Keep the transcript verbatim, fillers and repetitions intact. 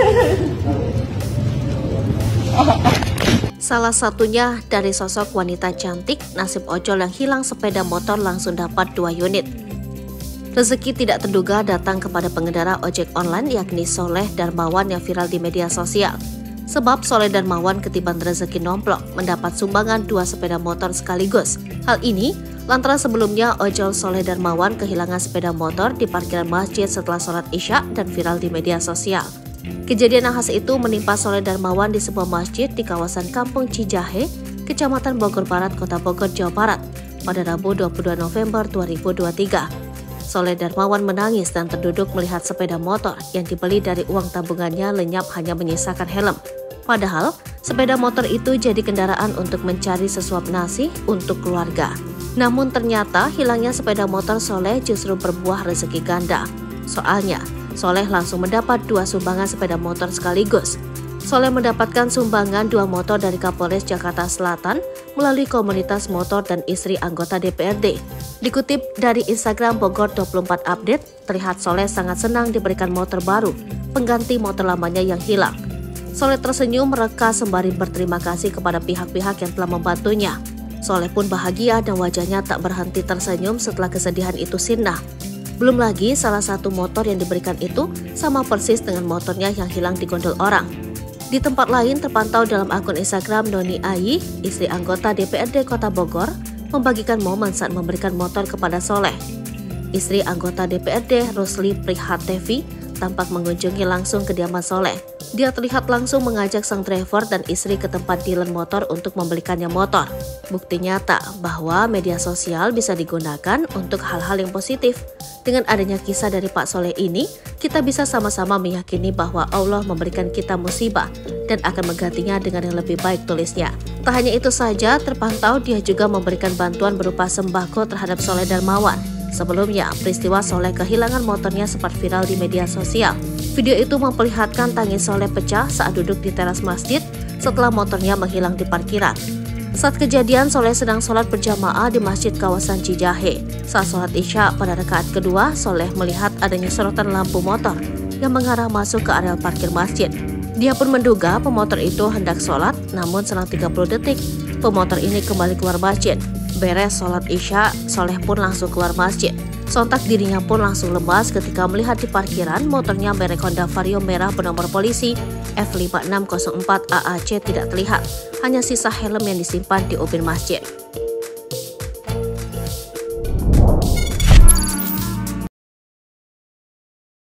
Salah satunya dari sosok wanita cantik, nasib ojol yang hilang sepeda motor langsung dapat dua unit. Rezeki tidak terduga datang kepada pengendara ojek online yakni Soleh Darmawan yang viral di media sosial. Sebab Soleh Darmawan ketiban rezeki nomplok mendapat sumbangan dua sepeda motor sekaligus. Hal ini lantaran sebelumnya ojol Soleh Darmawan kehilangan sepeda motor di parkiran masjid setelah sholat Isya dan viral di media sosial. Kejadian nahas itu menimpa Soleh Darmawan di sebuah masjid di kawasan Kampung Cijahe, Kecamatan Bogor Barat, Kota Bogor, Jawa Barat pada Rabu dua puluh dua November dua ribu dua puluh tiga. Soleh Darmawan menangis dan terduduk melihat sepeda motor yang dibeli dari uang tabungannya lenyap hanya menyisakan helm. Padahal, sepeda motor itu jadi kendaraan untuk mencari sesuap nasi untuk keluarga. Namun ternyata hilangnya sepeda motor Soleh justru berbuah rezeki ganda. Soalnya, Soleh langsung mendapat dua sumbangan sepeda motor sekaligus. Soleh mendapatkan sumbangan dua motor dari Kapolres Jakarta Selatan melalui komunitas motor dan istri anggota D P R D. Dikutip dari Instagram Bogor dua puluh empat Update, terlihat Soleh sangat senang diberikan motor baru, pengganti motor lamanya yang hilang. Soleh tersenyum mereka sembari berterima kasih kepada pihak-pihak yang telah membantunya. Soleh pun bahagia dan wajahnya tak berhenti tersenyum setelah kesedihan itu sirna. Belum lagi salah satu motor yang diberikan itu sama persis dengan motornya yang hilang di gondol orang. Di tempat lain terpantau dalam akun Instagram Noni Ayi, istri anggota D P R D Kota Bogor, membagikan momen saat memberikan motor kepada Soleh. Istri anggota D P R D Rusli Prihatevi tampak mengunjungi langsung kediaman Soleh. Dia terlihat langsung mengajak sang driver dan istri ke tempat dealer motor untuk membelikannya motor. Bukti nyata bahwa media sosial bisa digunakan untuk hal-hal yang positif. Dengan adanya kisah dari Pak Soleh ini, kita bisa sama-sama meyakini bahwa Allah memberikan kita musibah dan akan menggantinya dengan yang lebih baik, tulisnya. Tak hanya itu saja, terpantau dia juga memberikan bantuan berupa sembako terhadap Soleh Darmawan. Sebelumnya, peristiwa Soleh kehilangan motornya sempat viral di media sosial. Video itu memperlihatkan tangis Soleh pecah saat duduk di teras masjid setelah motornya menghilang di parkiran. Saat kejadian, Soleh sedang sholat berjamaah di masjid kawasan Cijahe. Saat sholat Isya pada rakaat kedua, Soleh melihat adanya sorotan lampu motor yang mengarah masuk ke areal parkir masjid. Dia pun menduga pemotor itu hendak sholat, namun selang tiga puluh detik, pemotor ini kembali keluar masjid. Beres sholat Isya, Soleh pun langsung keluar masjid. Sontak dirinya pun langsung lemas ketika melihat di parkiran motornya merek Honda Vario merah bernomor polisi F lima enam nol empat A A C tidak terlihat. Hanya sisa helm yang disimpan di ubin masjid.